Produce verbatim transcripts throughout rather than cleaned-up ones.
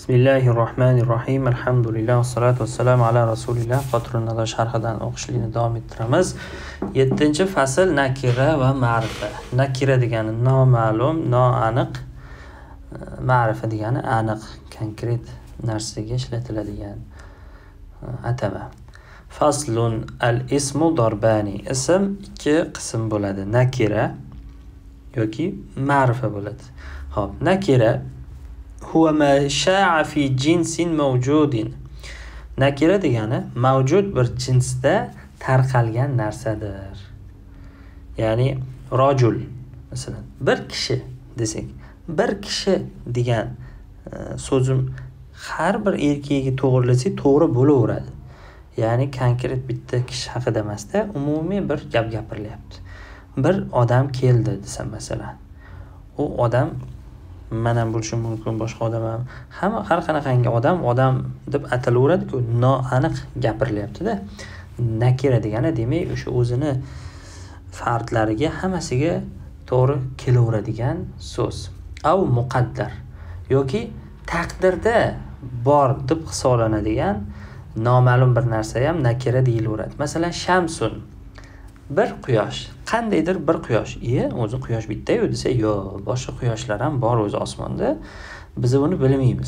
Bismillahirrohmanirrohim. Alhamdulillah, wassalatu vassalamu ala rasulillah. Fatrun nada sharhidan o'qishlikni davom ettiramiz. yettinchi fasl nakira va ma'rifa. Nakira degani noma'lum, noaniq, ma'rifa degani aniq, konkret narsaga ishlatiladigan atama. Faslun al-ismu darbani. Ism ikki qism bo'ladi. Nakira yoki ma'rifa bo'ladi. Xo'p, nakira huwa ma sha'a fi jinsin mavjudin. Nakira degani mavjud bir jinsda tarqalgan narsadir. Ya'ni rajul, masalan, bir kishi desak, bir kishi degan so'zim har bir erkakga to'g'rilasak to'g'ri bo'laveradi. Ya'ni konkret bitta kishi haqida emasda, umumiy bir gap gapirilyapti. Bir odam keldi desam, masalan, u odam men ham bo'lishim mumkin, boshqa odam ham, hamma har qanaqangi odam odam deb atalaveradi-ku, noaniq gapirilyapti-da. Nakira degani demak o'sha o'zini fardlariga hammasiga to'g'ri kelaveradigan so'z. Av muqaddar yoki taqdirda bor deb hisoblanadigan noma'lum bir narsa ham nakira deyilaveradi. Masalan, shamsun, bir quyosh, qandaydir bir quyosh. Iye, o'zi quyosh bitta-yu desa, yo'q, boshqa quyoshlar ham bor o'zi osmonda. Biz buni bilmaymiz.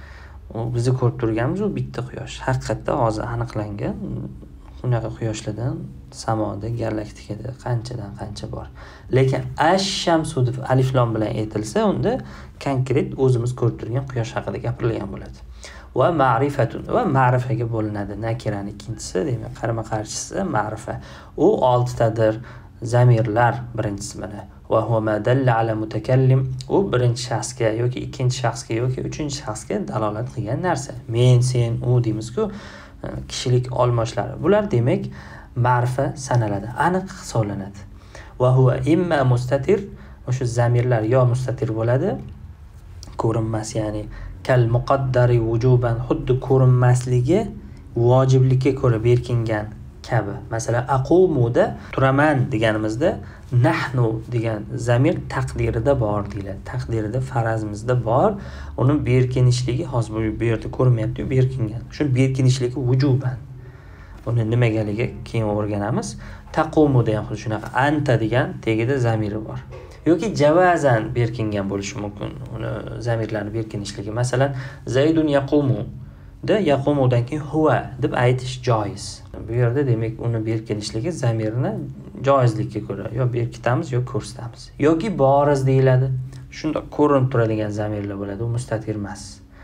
U bizni ko'rib turganimiz u bitta quyosh. Haqiqatda hozir aniqlangan unaqa quyoshlardan samoda, galaktikada qanchadan qancha bor. Lekin ash-shamsu deb alif lam bilan aytilsa, unda konkret o'zimiz ko'rib turgan quyosh haqida gapirilgan bo'ladi. Va ma'rifatun, va ma'rifaga bo'linadi. Nakirani ikkinchisi, demak, qarama-qarshisi ma'rifa. U oltitadir zamirlar birinchisi mana. Va huwa ma dalla ala mutakallim. U birinchi shaxsga yoki ikkinchi shaxsga yoki uchinchi shaxsga dalolat qilgan narsa. Men, sen, u deymiz-ku, kishilik olmoshlari. Bular demak ma'rifa sanaladi, aniq hisoblanadi. Va huwa imma mustatir, o'sha zamirlar yo mustatir bo'ladi, ko'rinmas, ya'ni kal muqaddari wujuban, xuddi ko'rinmasligi vojiblikka ko'ra berkingan kabi. Masalan, aqumuda turaman deganimizda nahnu degan zamir taqdirida bor deyiladi. Taqdirida, farazimizda bor. Uni berkinishligi hozir bu yerda ko'rinmayapti-yu, berkingan. Shu berkinishligi wujuban. Uni nimagaligi keyin o'rganamiz. Taqumu degan xuddi shunaqa. Anta degan tegida zamiri bor. Yoki javazan berkingan bo'lishi mumkin. Uni zamirlarni berkinishligi. Masalan, Zaydun yaqumu da yaqumudan keyin huwa deb aytish joiz. Bu yerda demak uni berkinishligi zamirni joizlikka ko'ra yo berkitamiz yo ko'rsatamiz. Yoki boriz deyiladi. Shunda ko'rinib turadigan zamirlar bo'ladi, u mustatir emas.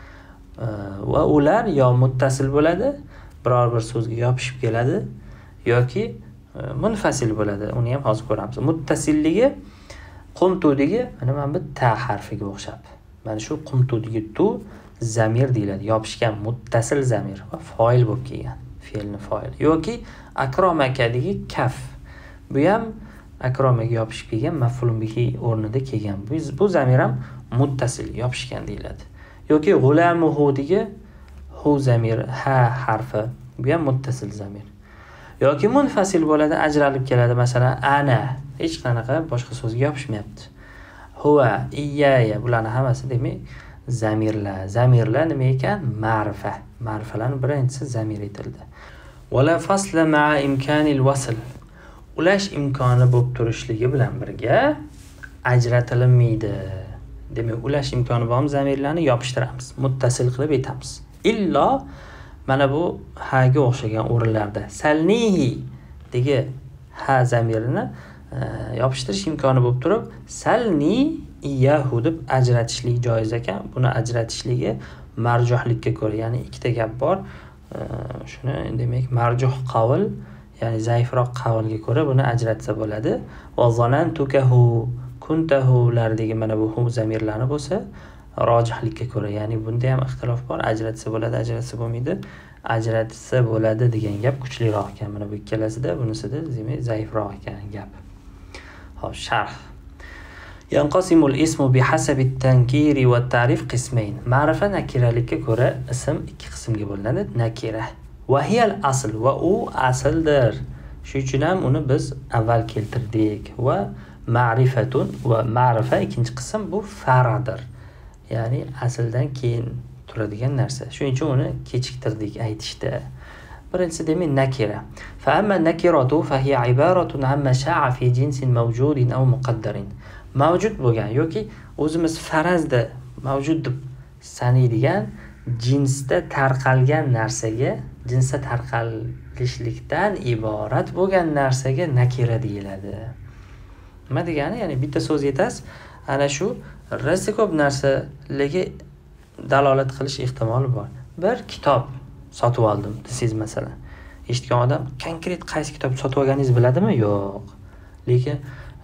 Va ular yo muttasil bo'ladi, biror bir so'zga yopishib keladi, yoki munfasil bo'ladi. Uni ham hozir ko'ramiz. Muttasilligi qumtudagi mana mana bu ta harfiga o'xshab. Mana shu qumtudagi tu zamir deyiladi. Yopishgan muttasil zamir va fa'il bo'lib kelgan. Fe'lni fa'il. Yoki akromakadagi kaf. Bu ham akromaga yopishib kelgan, maf'ulun bihi o'rnida kelgan. Bu bu zamir ham muttasil, yopishgan deyiladi. Yoki g'ulamuhudagi hu zamir, ha harfi. Bu ham muttasil zamir. Yoki munfasil bo'ladi, ajralib keladi. Masalan, ana hech qanaqa boshqa so'zga yopishmayapti. Huwa, iyaya, bularning hammasi demak zamirlar. Zamirlar nima ekan? Ma'rifa. Ma'rifalarning birinchisi zamir etildi. Wala fasla ma'a imkanil wasl. Ulash imkoni bo'lib turishligi bilan birga ajratilmaydi. Demak, ulash imkoni bo'lgan zamirlarni yopishtiramiz, muttasil qilib aytamiz. Illo mana bu ha ga o'xshagan o'rinlarda salnihi degi ha zamirini yopishtirish imkoni bo'lib turib, salni iyahu deb ajratishlik joiz ekan. Buni ajratishligi marjuhlikka ko'ra, ya'ni ikkita gap bor. Shuni demak marjuh qavl, ya'ni zaifroq qavlga ko'ra buni ajratsa bo'ladi. Va zanantukahu kuntahu lardagi mana bu hu zamirlarni bo'lsa rojihlikka ko'ra, ya'ni bunda ham ixtilof bor. Ajratsa bo'ladi, ajratsa bo'lmaydi. Ajratsa bo'ladi degan gap kuchliroq ekan. Mana bu ikkalasida, bunisida demak zaifroq ekan gap. Xo'p, sharh. Yanqasimul ismu bihasabi at-tankiri va at-ta'rif qismayn. Ma'rifa nakiralikka ko'ra ism ikki qismga bo'linadi. Nakira va hiyal asl, va u asldir. Shuning uchun ham uni biz avval keltirdik. Va ma'rifatun, va ma'rifa ikkinchi qism bu faradir. Ya'ni asldan keyin turadigan narsa. Shuning uchun uni kechiktirdik aytishda. Birinchisi demak nakira. Fa amma nakiratu fa hiya ibaratun amma sha'a fi jinsin mawjudin aw muqaddarin. Mavjud bo'lgan yoki o'zimiz farazda mavjud deb sanaydigan jinsda tarqalgan narsaga, jinsda tarqalishlikdan iborat bo'lgan narsaga nakira deyiladi. Nima degani? Ya'ni bitta so'z yetasiz, ana shu rosa ko'p narsalarga dalolat qilish ehtimoli bor. Bir kitob sotib oldim desangiz masalan. Eshitgan odam konkret qaysi kitob sotib olganingizni biladimi? Yo'q. Lekin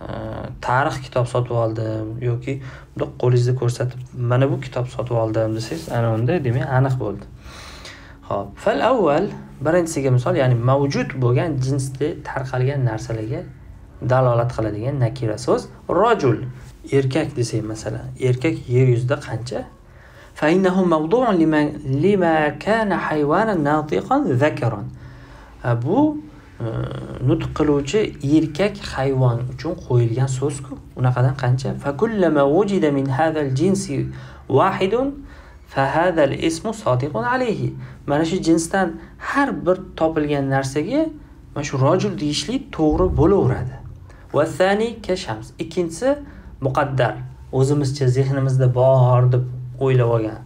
tarix kitob sotib oldim yoki bundoq qo'lingizda ko'rsatib mana bu kitob sotib oldim desangiz, ana unda demak aniq bo'ldi. Xo'p, fal avval birinchisiga misol, ya'ni mavjud bo'lgan jinsda tarqalgan narsalarga dalolat qiladigan nakira so'z rajul. Erkak desak masalan, erkak yer yuzida qancha? Fa innahu mawdu'un lima lima kana haywanan natiqan zakaran. Bu nutq qiluvchi erkak hayvon uchun qo'yilgan so'z-ku. Unaqadan qancha? Fa kullama wujida min hadha al-jinsi wahidun fa hadha al-ismu sadiqun alayhi. Mana shu jinsdan har bir topilgan narsaga mana shu rajul deyishlik to'g'ri bo'laveradi. Va thani ka shams. Ikkinchisi muqaddar. O'zimizcha zehnimizda bor deb o'ylab olgan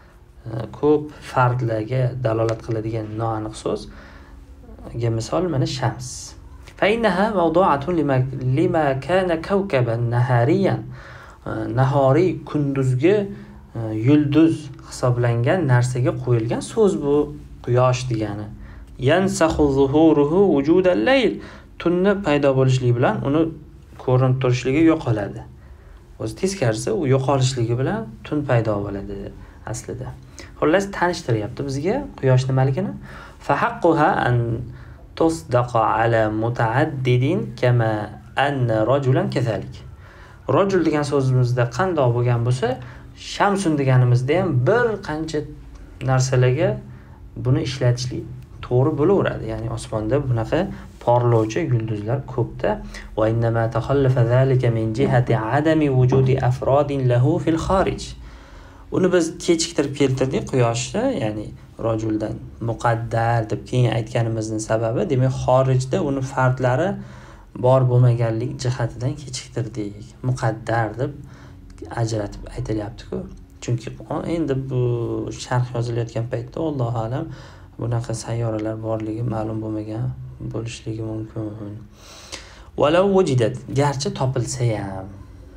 ko'p fardlarga dalolat qiladigan noaniq so'z. Ga misol mana shams. Fa innaha mawdu'atun lima lima kana kawkaban nahariyan. Nahoriy kunduzgi yulduz hisoblangan narsaga qo'yilgan so'z bu quyosh degani. Yansahu zuhuruhu wujudal layl. Tunni paydo bo'lishligi bilan uni ko'rinib turishligi yo'qoladi. O'zi teskarisi u yo'qolishligi bilan tun paydo bo'ladi aslida. Xullas tanishtiryapti bizga quyosh nimaligini. Fa haqquha an tusdaqa ala mutaaddidin kama anna rajulan kazalik. Rajul degan so'zimizda qandoq bo'lgan bo'lsa, shamsun deganimizda ham bir qancha narsalarga buni ishlatishlik to'g'ri bo'laveradi. Ya'ni osmonda bunaqa porlovchi yulduzlar ko'pda. Va innama takhallafa zalika min jihati adami wujudi afrodin lahu fil kharij. Uni biz kechiktirib keltirdik quyoshni, ya'ni rajuldan muqaddar deb keyin aytganimizning sababi demak xorijda uni fardlari bor bo'lmaganlik jihatidan kechiktirdik. Muqaddar deb ajratib aytilyapti-ku. Chunki endi bu sharh yozilayotgan paytda Allohu alam bunaqa sayyoralar borligi ma'lum bo'lmagan bo'lishligi mumkin. Walau wujidat, garchi topilsa ham.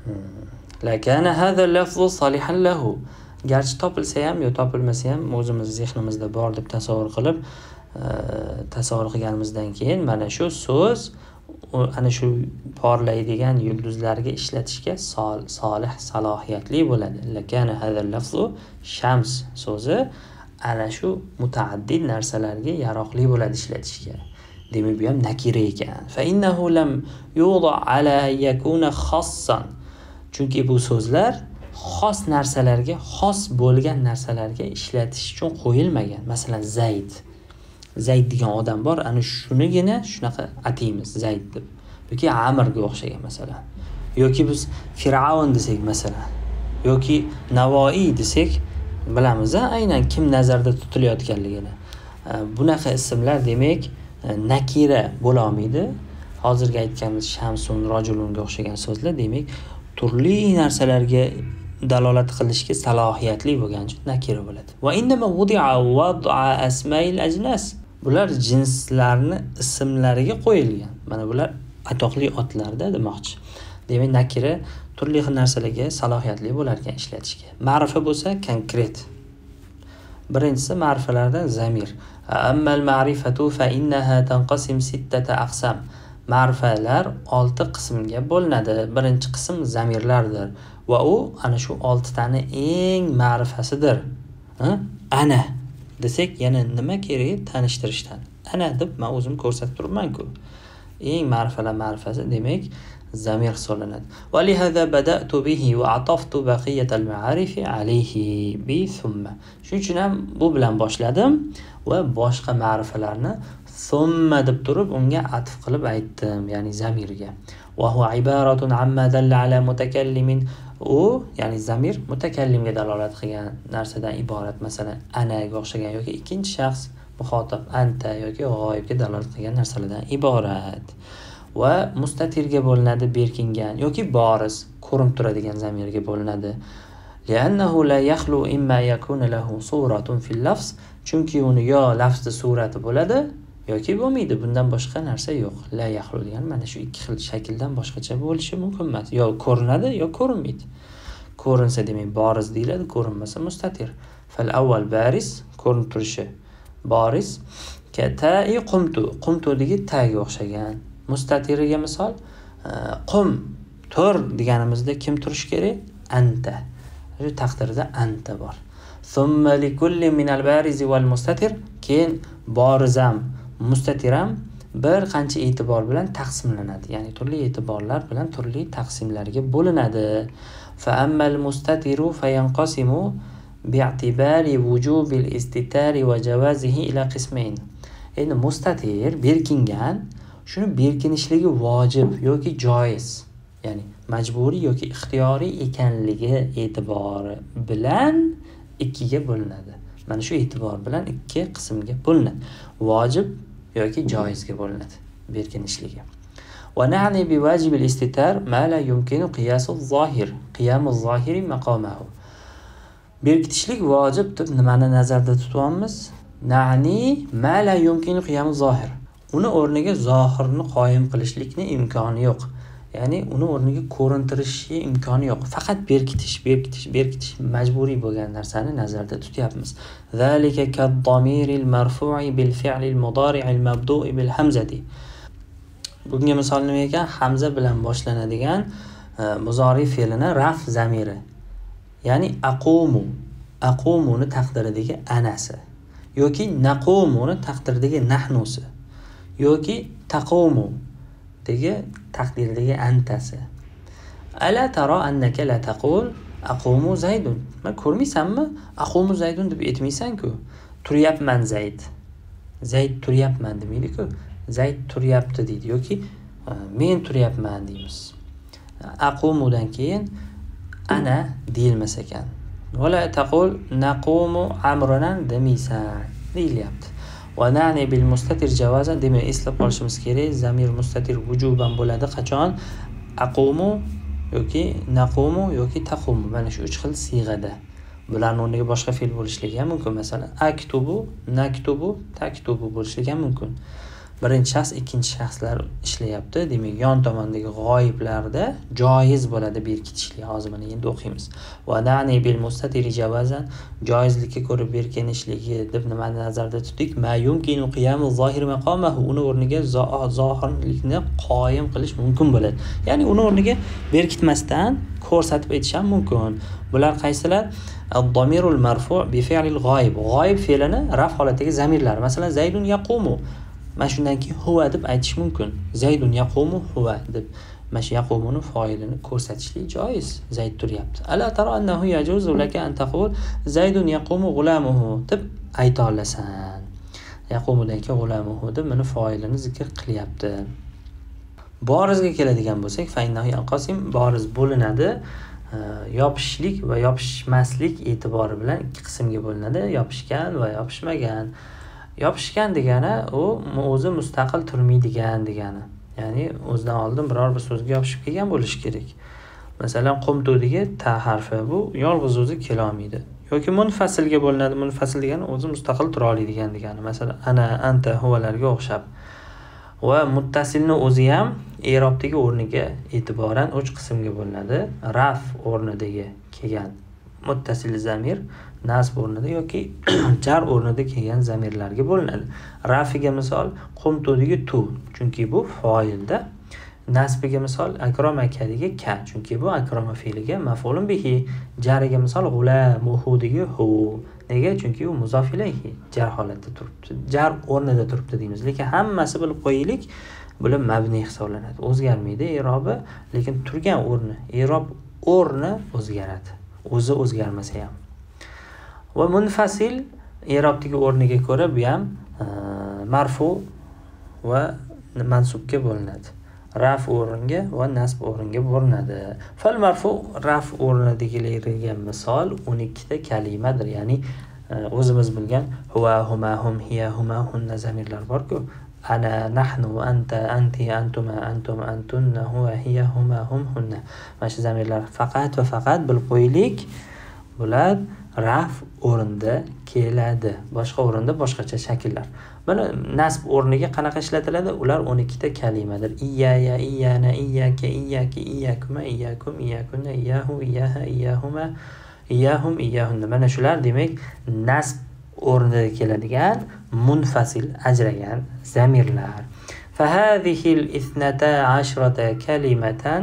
Lakana hadha lafzu salihan lahu. Garchi topilsa ham yo topilmasa ham o'zimiz zehnimizda bor deb tasavvur qilib, tasavvur qilganimizdan keyin mana shu so'z ana shu porlaydigan yulduzlarga ishlatishga sol, solih, salohiyatli bo'ladi. Lakana hadha lafzu shams so'zi ana shu mutaaddid narsalarga yaroqli bo'ladi ishlatishga. Demak bu ham nakira ekan. Fa innahu lam yuda ala yakuna khassan. Chunki bu so'zlar xos narsalarga, xos bo'lgan narsalarga ishlatish uchun qo'yilmagan. Masalan, Zayd. Zayd degan odam bor, ana shunigina shunaqa ataymiz Zayd deb. Yoki Amrga o'xshagan masalan. Yoki biz Fir'avn desak masalan, yoki Navoiy desak bilamiz, aynan kim nazarda tutilayotganligini. Bunaqa ismlar demak nakira bo'la olmaydi. Hozirgi aytganimiz shamsun, rajulunga o'xshagan so'zlar demak turli narsalarga dalolat qilishga salohiyatli bo'lgan uchun nakira bo'ladi. Va innama wudi'a wad'a asma'il ajnas. Bular jinslarni ismlariga qo'yilgan. Mana bular atoqli otlarda demoqchi. Demak nakira turli xil narsalarga salohiyatli bo'lar ekan ishlatishga. Ma'rifa bo'lsa konkret. Birinchisi ma'rifalardan zamir. Ammal ma'rifatu fa innaha tanqasim sittata aqsam. Ma'rifalar olti qismga bo'linadi. Birinchi qism zamirlardir va u ana shu olti tani eng ma'rifasidir. Ha? Ana desak yana nima kerak tanishtirishdan. Ana deb men o'zim ko'rsatib turibman-ku. Eng ma'rifalar ma'rifasi demak zamir hisoblanadi. Va li hadha bada'tu bihi wa ataftu baqiyat al-ma'arif alayhi bi thumma. Shuning uchun ham bu bilan boshladim va boshqa ma'rifalarni thumma deb turib unga atf qilib aytdim, ya'ni zamirga. Va huwa ibaratun amma dalla ala mutakallimin. U, ya'ni zamir mutakallimga dalolat qilgan narsadan iborat. Masalan, anaga o'xshagan yoki ikkinchi shaxs muxotab anta yoki g'oyibga dalolat qilgan narsalardan iborat. Va mustatirga bo'linadi berkingan yoki boriz, ko'rinib turadigan zamirga bo'linadi. Li'annahu la yakhlu imma yakuna lahu suratun fil lafz, chunki uni yo lafzda surati bo'ladi yoki bo'lmaydi, bundan boshqa narsa yo'q. La yakhlu degan mana shu ikki xil shakldan boshqacha bo'lishi mumkin emas. Yo ko'rinadi yo ko'rinmaydi. Ko'rinsa demak boriz deyiladi, ko'rinmasa mustatir. Fal avval baris, ko'rinib turishi. Boris kata'i qumtu, qumtu degi taga o'xshagan. Mustatiriga misol qum, tur deganimizda kim turish kerak? Anta. Shu taqdirda anta bor. Thumma li kulli min al-bariz wal mustatir, keyin borizam, mustatiram bir qancha e'tibor bilan taqsimlanadi. Ya'ni turli e'tiborlar bilan turli taqsimlarga bo'linadi. Fa ammal mustatiru fayanqasimu bi'tibari wujubil istitari va jawazihi ila qismayn. Endi mustatir berkingan, shuni berkinishligi vojib yoki joiz, ya'ni majburiy yoki ixtiyoriy ekanligi e'tibori bilan ikkiga bo'linadi. Mana shu e'tibor bilan ikki qismga bo'linadi. Vojib yoki joizga bo'linadi berkinishligi. Va na'ni bi vajibil istitar ma la yumkinu qiyasu zohir, qiyamu zohiri maqamahu. Berkitishlik vojib deb nimani nazarda tutyapmiz? Na'ni ma la yumkinu qiyamu zohir. Uni o'rniga zohirni qoyim qilishlikni imkoni yo'q. Ya'ni uni o'rniga ko'rintirishi imkoni yo'q. Faqat berkitish, berkitish, berkitish majburiy bo'lgan narsani nazarda tutyapmiz. Zalika kad-damiril marfu'i bil fi'lil mudari'il mabdu'i bil hamzati. Bunga misol nima ekan? Hamza bilan boshlanadigan muzori fe'lini raf zamiri. Ya'ni aqumu, aqumuni taqdiridagi anasi yoki naqumuni taqdiridagi nahnusi yoki taqumu degi taqdirdagi antasi. Ala tara annaka la taqul aqumu zaydun. Men ko'rmaysanmi? Aqumu zaydun deb aytmaysan-ku. Turyapman Zayd. Zayd turyapman demaydi-ku. Zayd turyapti deydi yoki men turyapman deymiz. Aqumudan keyin ana deyilmas ekan. Wala taqul naqumu amrunan demaysan deyilyapti. Va na'ni bil mustatir javazan, demak eslab qolishimiz kerak, zamir mustatir vujuban bo'ladi qachon? Aqumu yoki naqumu yoki taqumu, mana shu uch xil siyg'ada. Bularning o'rniga boshqa fe'l bo'lishligi ham mumkin. Masalan, aktubu, naktubu, taktubu bo'lishligi ham mumkin. Birinchi shaxs, ikkinchi shaxslar ishlayapti. Demak, yon tomondagi g'oyiblarda joiz bo'ladi berkitishlik. Hozir mana endi o'qiymiz. Va na'ni bil mustatir javazan, joizlikka ko'ra berkinishligi deb nimani nazarda tutdik? Ma yumkinu qiyamu zohir maqamahu, uni o'rniga zohirlikni qoyim qilish mumkin bo'ladi. Ya'ni uni o'rniga berkitmasdan ko'rsatib aytish ham mumkin. Bular qaysilar? Ad-damirul marfu' bi fi'lil g'oyib. G'oyib fe'lini raf holatdagi zamirlar. Masalan, Zaydun yaqumu. Mana shundan keyin huva deb aytish mumkin. Zaydun yaqumu huva deb. Mana shu yaqumuni fa'ilini ko'rsatishlik joiz. Zayd turyapti. Ala tara annahu yajuzu laka an taqul Zaydun yaqumu g'ulamuhu deb ayta olasan. Yaqumudan keyin g'ulamuhu deb mana fa'ilini zikr qilyapti. Borizga keladigan bo'lsak, fa innahu yanqasim, boriz bo'linadi. Yopishlik va yopishmaslik e'tibori bilan ikki qismga bo'linadi. Yopishgan va yopishmagan. Yopishgan degani u o'zi mustaqil turmaydigan degani. Ya'ni o'zidan oldin biror bir so'zga yopishib kelgan bo'lishi kerak. Masalan, qumtudagi ta harfi bu yolg'iz o'zi kela olmaydi. Yoki munfasilga bo'linadi. Munfasil degani o'zi mustaqil tura oladigan degani. Masalan, ana, anta, huvalarga o'xshab. Va muttasilni o'zi ham i'robdagi o'rniga e'tiboran uch qismga bo'linadi. Raf o'rnidagi kelgan muttasil zamir, nasb o'rnida yoki jar o'rnida kelgan zamirlarga bo'linadi. Rafiga misol qumtudagi tu, chunki bu fa'ilda. Nasbiga misol akramaka-dagi ka, chunki bu akrama fe'liga maf'ulun bihi. Jariga misol g'ulamuhu-dagi hu. Nega? Chunki u muzof ilayhi, jar holatda turibdi. Jar o'rnida turibdi deymiz. Lekin hammasi bilib qo'yaylik, bular mabni hisoblanadi. O'zgarmaydi i'robi, lekin turgan o'rni, i'rob o'rni o'zgaradi. O'zi o'zgarmasa ham. Va munfasil i'robdagi o'rniga ko'ra bu ham marfu va mansubga bo'linadi. Raf o'ringa va nasb o'ringa bo'linadi. Fal marfu raf o'rnidagilarga misol o'n ikkita kalimadir. Ya'ni o'zimiz bilgan huva, huma, hum, hiya, huma, hunna zamirlar bor-ku. Ana, nahnu, anta, anti, antuma, antum, antunna, huva, hiya, huma, hum, hunna. Mana shu zamirlar faqat va faqat bilib qo'yaylik. Bular raf o'rinda keladi. Boshqa o'rinda boshqacha shakllar. Mana nasb o'rniga qanaqa ishlatiladi? Ular o'n ikkita kalimadir. Iyaya, iyana, iyaka, iyaki, iyakuma, iyakum, iyakunna, iyahu, iyaha, iyahuma, iyahum, iyahunna. Mana shular demak nasb o'rnida keladigan munfasil ajragan zamirlar. Fahadhihi al-ithnata ashrata kalimatan.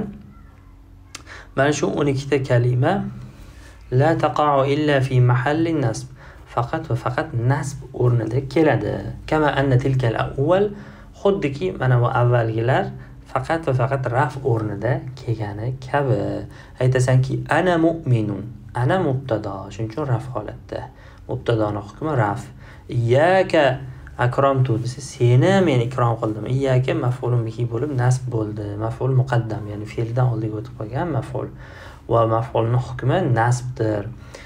Mana shu o'n ikkita kalima la taqa'u illa fi mahalli nasb. Faqat va faqat nasb o'rnida keladi. Kama anna tilka al-awwal, xuddiki mana bu avvalgilar faqat va faqat raf o'rnida kelgani kabi. Aytasanki ana mu'minun. Ana mubtada, shuning uchun raf holatda. Mubtadoni hukmi raf. Iyyaka akramtu desa seni men ikrom qildim. Iyyaka maf'ulun bihi bo'lib nasb bo'ldi. Maf'ul muqaddam, ya'ni fe'ldan oldiga o'tib qolgan maf'ul. Va maf'ulning hukmi nasbdir.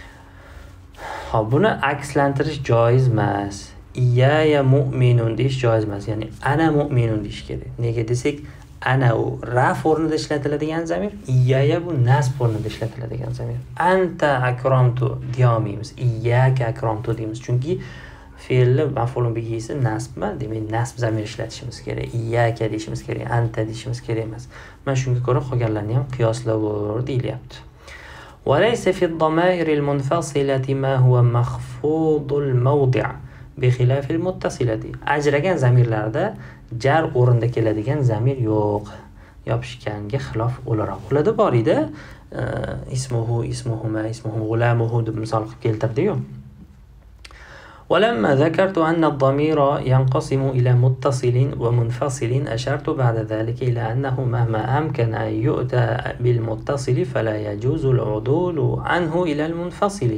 Xo'p, buni akslantirish joiz emas. Iyyaya mu'minun deyish joiz emas. Ya'ni ana mu'minun deyish kerak. Nega desak, ana u raf o'rnida ishlatiladigan zamir, iyyaya bu nasb o'rnida ishlatiladigan zamir. Anta akramtu deyolmaymiz. Iyyaka akramtu deymiz. Chunki fe'lni maf'ulun bihisi nasbmi? Demak, nasb zamir ishlatishimiz kerak. Iyyaka deyishimiz kerak, anta deyishimiz kerak emas. Mana shunga ko'ra qolganlarni ham qiyoslavur deyilyapti. وليس في الضمائر المنفصلة ما هو مخفوض الموضع بخلاف المتصلة. Ajragan zamirlarda jar o'rinda keladigan zamir yo'q. Yopishganga xilof o'laroq. Ularda bor edi. Ismuhu, ismuhuma, ismuhum, g'ulamuhu deb misol qilib keltirdi-yu. ولما ذكرت أن الضمير ينقسم إلى متصل ومنفصل أشرت بعد ذلك إلى أنه مهما أمكن أن يؤتى بالمتصل فلا يجوز العدول عنه إلى المنفصل.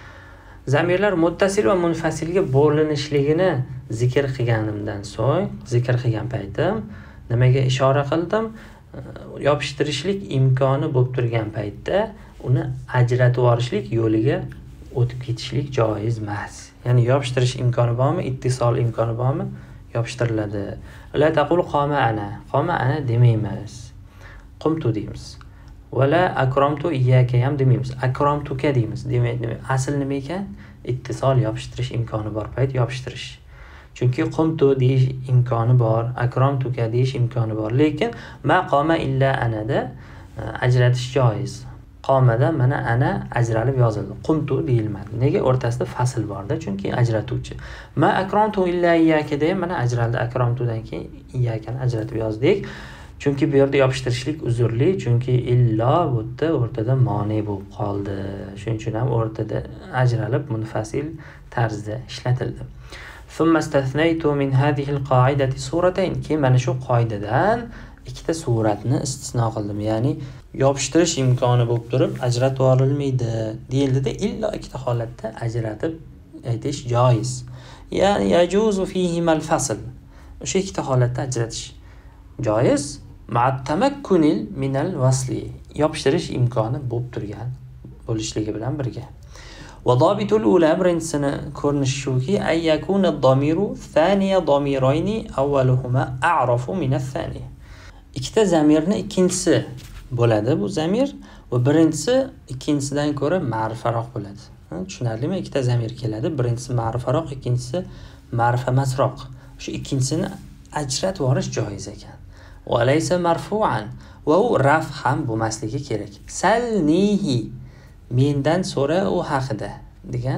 Zamirlar muttasil va munfasilga bo'linishligini zikr qilganimdan so'ng, zikr qilgan paytim nimaga ishora qildim? Yopishtirishlik imkoni bo'lib turgan paytda uni ajratib olishlik yo'liga o'tib ketishlik joiz emas. Ya'ni yopishtirish imkoni bormi? Ittisol imkoni bormi? Yopishtiriladi. La taqul qoma ana. Qoma ana demaymiz. Qumtu deymiz. Wala akramtu iyyaka ham demaymiz. Akramtuka deymiz. Demak, asl nima ekan? Ittisol yopishtirish imkoni bor payt yopishtirish. Chunki qumtu deyish imkoni bor, akramtuka deyish imkoni bor. Lekin ma qoma illa anada ajratish joiz. Qomada mana ana ajralib yozildi. Qumtu deyilmadi. Nega? O'rtasida fasl borda, chunki ajratuvchi. Ma akramtu illa iyyaka de mana ajraldi. Akramtudan keyin iyyakani ajratib yozdik. Chunki bu yerda yopishtirishlik uzrli, chunki illo bu yerda o'rtada mane bo'lib qoldi. Shuning uchun ham o'rtada ajralib munfasil tarzda ishlatildi. Thumma istathnaytu min hadhihi alqa'idati suratayn. Keyin mana shu qoidadan ikkita suratni istisno qildim. Ya'ni yopishtirish imkoni bo'lib turib ajratib olinmaydi deyildida, illo ikkita holatda ajratib aytish joiz. Ya'ni yajuzu fihi al-fasl. O'sha ikkita holatda ajratish joiz. Ma'at tamakkunil minal wasli. Yopishtirish imkoni bo'lib turgan bo'lishligi bilan birga. Va dobitul ula birinchisini ko'rinishi shuki, ay yakuna ad-damiru thaniya damirayni awwaluhuma a'rafu min ath-thani. Ikkita zamirni ikkinchisi bo'ladi bu zamir va birinchisi ikkinchisidan ko'ra ma'rifaroq bo'ladi. Tushunarlimi? Ikkita zamir keladi. Birinchisi ma'rifaroq, ikkinchisi ma'rifamasroq. Shu ikkinchisini ajratib olish joiz ekan. Va laysa marfu'an. Va u raf ham bo'lmasligi kerak. Salnihi, mendan so'ra u haqida degan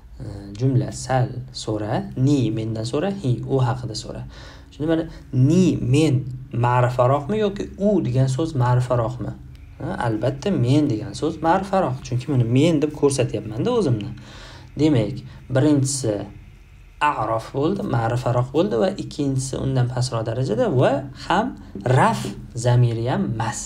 jumla. Sal so'ra, ni mendan so'ra, hi u haqida so'ra. Shunda mana ni men ma'rifaroqmi yoki u degan so'z ma'rifaroqmi? Albatta men degan so'z ma'rifaroq. Chunki mana men deb ko'rsatyapman-da o'zimni. Demak, birinchisi a'rof bo'ldi, ma'rifaroq bo'ldi va ikkinchisi undan pastroq darajada va ham raf zamiri ham mas.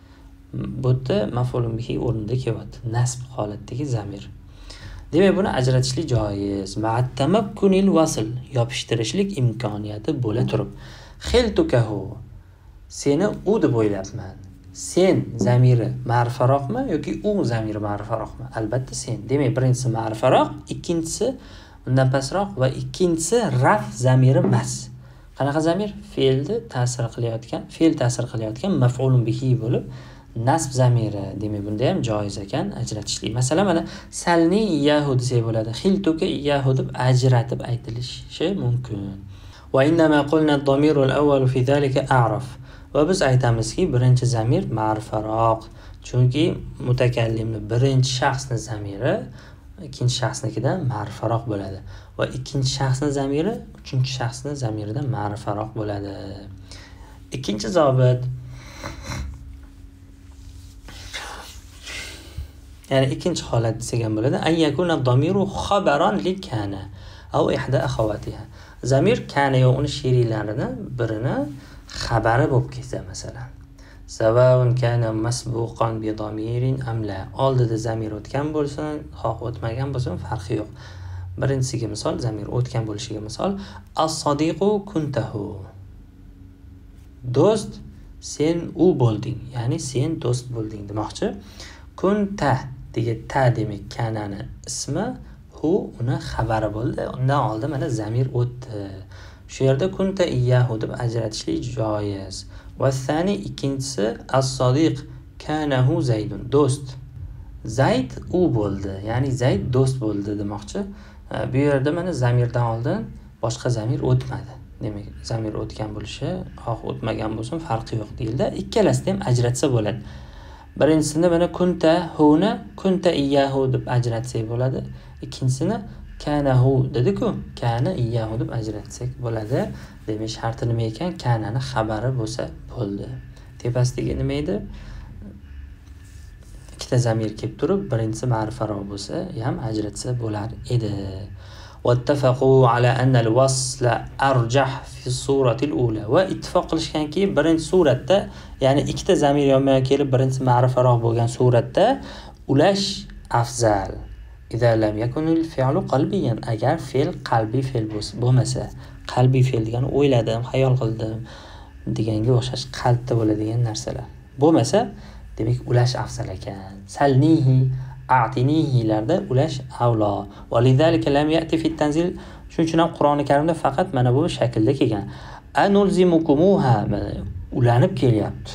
Bu yerda maf'ulun bihi o'rnida kelyapti. Nasb holatdagi zamir. Demak, buni ajratishlik joiz. Ma'at tamakkunil wasl, yopishtirishlik imkoniyati bo'la turib. Xiltukahu, seni u deb o'ylabman. Sen zamiri ma'rifaroqmi yoki u zamiri ma'rifaroqmi? Albatta sen. Demak, birinchisi ma'rifaroq, ikkinchisi undan pastroq va ikkinchisi raf zamiri emas. Qanaqa zamir? Fe'lni ta'sir qilayotgan, fe'l ta'sir qilayotgan maf'ulun bihi bo'lib, nasb zamiri. Demak, bunda ham joiz ekan ajratishlik. Masalan, mana salni iyahu desa bo'ladi. Xiltuka iyahu deb ajratib aytilishi mumkin. Va innama qulna ad-damiru al-awwal fi zalika a'raf. Va biz aytamizki, birinchi zamir ma'rifaroq, chunki mutakallimning birinchi shaxsning zamiri ikkinchi shaxsnikidan ma'rifaroq bo'ladi va ikkinchi shaxsning zamiri uchinchi shaxsning zamiridan ma'rifaroq bo'ladi. Ikkinchi zobit, ya'ni ikkinchi holat desak ham bo'ladi. Ay yakuna ad-damiru khabaran li kana aw ihda akhawatiha. Zamir kana yo uni sheriklaridan birini xabari bo'lib kelsa, masalan, savaun kana masbuqan bi damirin am la. Oldida zamir o'tgan bo'lsin, xoh o'tmagan bo'lsin, farqi yo'q. Birinchisiga misol, zamir o'tgan bo'lishiga misol, as-sadiqu kuntahu. Do'st, sen u bo'lding, ya'ni sen do'st bo'lding demoqchi. Kunta degan ta demak kanani ismi, hu uni xabari bo'ldi. Undan oldin mana zamir o'tdi. Shu yerda kunta iyahu deb ajratishlik joiz. Va thani ikkinchisi as-sadiq kanahu zaydun, do'st. Zayd u bo'ldi, ya'ni Zayd do'st bo'ldi demoqchi. Bu yerda mana zamirdan oldin boshqa zamir o'tmadi. Demak, zamir o'tgan bo'lishi, xoh o'tmagan bo'lsin, farqi yo'q deyildi. Ikkalasida ham ajratsa bo'ladi. Birinchisini mana kunta huni kunta iyahu deb ajratsak bo'ladi. Ikkinchisini kanahu dedi-ku, kana iyahu deb ajratsak bo'ladi. Demak, sharti nima ekan? Kanani xabari bo'lsa bo'ldi. Tepasidagi nima edi? Ikkita zamir kelib turib, birinchisi ma'rifaroq bo'lsa, ham ajratsa bo'lar edi. Wattafaqu ala anna al-wasla arjah fi surati al-ula. Va ittifoq qilishganki, birinchi suratda, ya'ni ikkita zamir yonma-yon kelib, birinchisi ma'rifaroq bo'lgan suratda ulash afzal. Idza lam yakun al-fi'lu qalbiyan, agar fe'l qalbiy fe'l bo'lmasa, qalbiy fe'l degani o'yladim, xayol qildim deganga o'xshash qalbda bo'ladigan narsalar bo'lmasa, demak ulash afzal ekan. Salnihi a'tinihi larda ulash avlo. Va lidalika lam ya'ti fi at-tanzil. Shuning uchun ham Qur'oni Karimda faqat mana bu shaklda kelgan. Anulzimukumuha, ulanib kelyapti.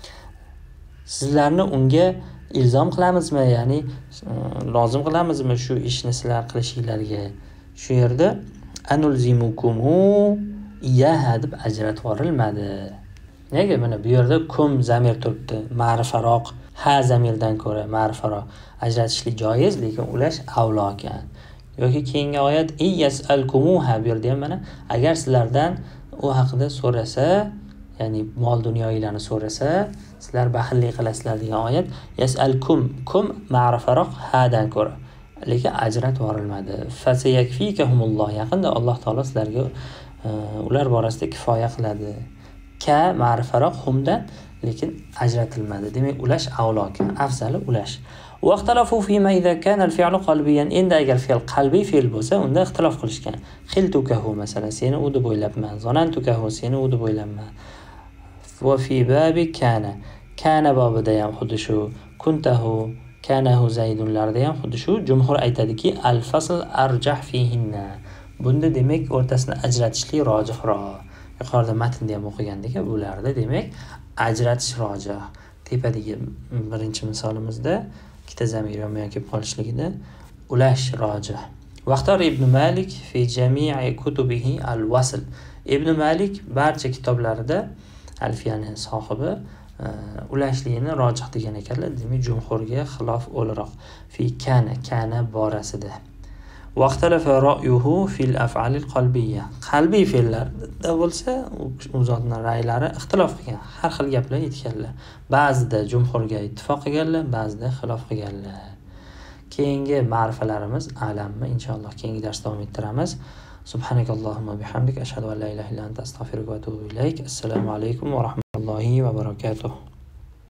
Sizlarni unga ilzom qilamizmi, ya'ni lozim qilamizmi shu ishni sizlar qilishinglarga? Shu yerda anulzimukumu iyaha deb ajratib yuborilmadi. Nega? Mana bu yerda kum zamir turibdi, ma'rifaroq, ha zamirdan ko'ra ma'rifaroq ajratishlik joiz, lekin ulash avlo ekan. Yoki keyingi oyat iyyasalkumuha, bu yerda ham mana agar sizlardan u haqida so'rasa, ya'ni mol dunyoylarni so'rasa, sizlar baxillik qilasizlar degan oyat. Yasalkum, kum ma'rifaroq hadan ko'ra, lekin ajratib yuborilmadi. Fasayakfikahumulloh, yaqinda Alloh taolo sizlarga ular borasida kifoya qiladi. Ka ma'rifaroq humdan, lekin ajratilmadi. Demak, ulash avlo ekan, afzali ulash. Vaqtalafu fima idza kana al-fi'lu qalbiyan. Endi agar fe'l qalbiy fe'l bo'lsa, unda ixtilof qilishgan. Xiltukahu masalan, seni u deb o'ylabman. Zonantukahu, seni u deb o'ylabman. Va fi babi kana, kana bobida ham xuddi shu. Kuntahu, kanahu zaydunlarda ham xuddi shu. Jumhur aytadiki, al-fasl arjah fihinna. Bunda demak o'rtasini ajratishlik rojihroq. Yuqorida matnda ham o'qigandik, bularda demak ajratish rojih. Tepadagi birinchi misolimizda ikkita zamir yonma-yon kelib qolishligida ulash rojih. Vaqtar Ibn Malik fi jami'i kutubihi al-wasl. Ibn Malik barcha kitoblarida alfiyani sohibi ulashligini rojih degan ekanlar. Demak, jumhurga xilof o'laroq fi kana, kana borasida. Vaqtalafa ra'yuhu fil af'al al-qalbiyya. Qalbiy fe'llarda bo'lsa, u zotning ra'ylari ixtilof qilgan. Har xil gaplar aytganlar. Ba'zida jumhurga ittifoq qilganlar, ba'zida xilof qilganlar. Keyingi ma'rifalarimiz alammi inshaalloh keyingi darsda davom ettiramiz. Subhanakallohumma bihamdik ashhadu an la ilaha illa anta astaghfiruka va atubu ilayk. Assalomu alaykum va rahmatullohi va barakatuh.